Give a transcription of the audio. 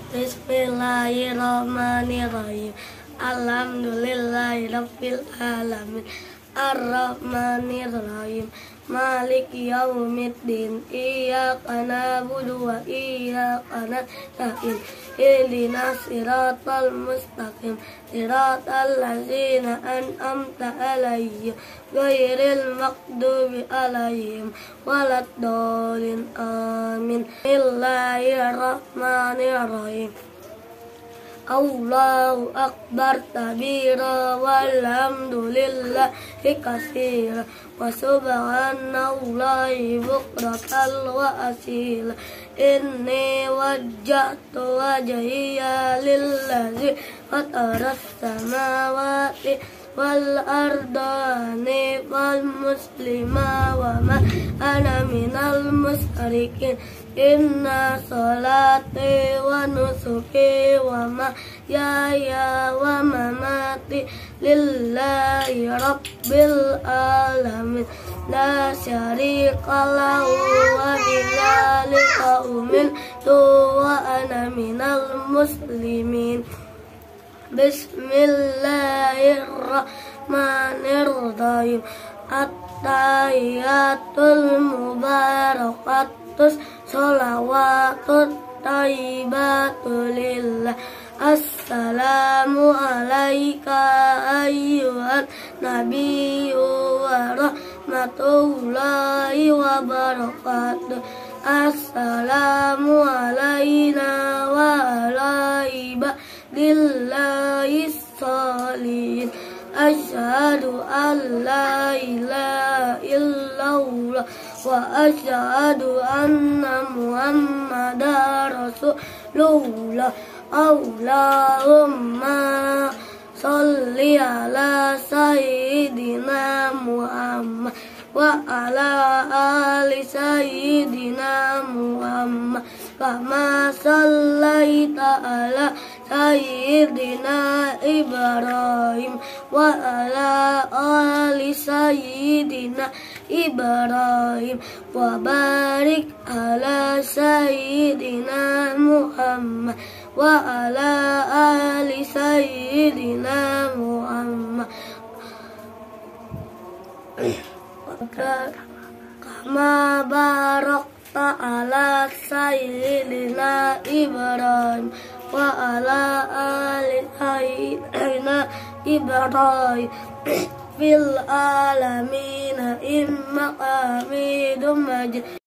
Bismillahirrahmanirrahim. Alhamdulillahirabbil alamin. Ar-Rahmanirrahim. Maliki yaumiddin. Iyyaka na'budu wa iyyaka nasta'in. Ihdinas siratal mustaqim. Siratal ladzina an'amta 'alaihim ghairil maghdubi 'alaihim waladdallin. Amin. Bismillahirrahmanirrahim. Allahu akbar kabira walhamdulillahi katsira wa subhanallahi bukratan wa asila. Inni wajjahtu wajhiya lillazi fataras samawati wal arda hanifan muslima wa ma ana minal musyrikin. Inna salati wa nusuki wa mahyaya wa mamati lillahi rabbil alamin. La syarika lahu wa bidzalika umirtu wa ana minal muslimin. Bismillahirrahmanirrahim. At-tahiyyatul mubarakatus sholawatut thayyibatu lillah. Assalamu alayka ayyuhan nabiyyu wa rahmatullahi wa barakatuh. Assalamu alayna wa ala ibadillahi sholihin. Asyhadu an la ilaha illallah wa asyhadu anna muhammadar rasulullah. Allahumma sholli ala sayyidina Muhammad wa ala ali sayyidina Muhammad kama shallaita ala sayyidina Ibrahim wa ala ali sayyidina Ibrahim wa barik ala sayyidina Muhammad wa ala ali sayyidina Muhammad kama barakta ala sayyidina Ibrahim wa ala ali sayyidina Ibrahim fil alamin innaka hamidum majid.